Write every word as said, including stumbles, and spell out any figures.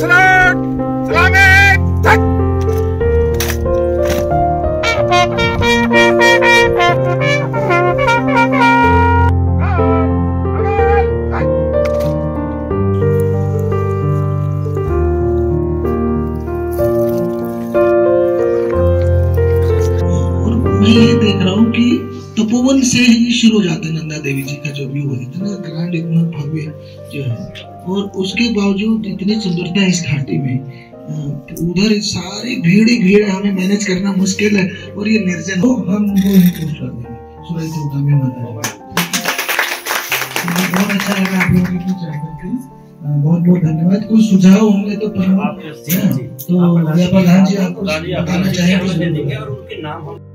सलाम सलाम मैं ये देख रहा हूँ कि तपोवन से ही शुरू हो जाता है नंदा देवी जी का जो व्यू है, इतना ग्रैंड, इतना भव्य जो है, और उसके बावजूद इतनी सुंदरता है इस घाटी में। उधर सारी भीड़ ही भीड़ है, हमें मैनेज करना मुश्किल है, और ये निर्जन हो, हम उनको ही पोस्ट कर देंगे। सूरज देवता में माता बहुत अच्छा लगा आप लोगों की पूजा करके, बहुत बहुत धन्यवाद। कुछ सुझाव होंगे तो तो प्रधान जी आपको बताना चाहेंगे।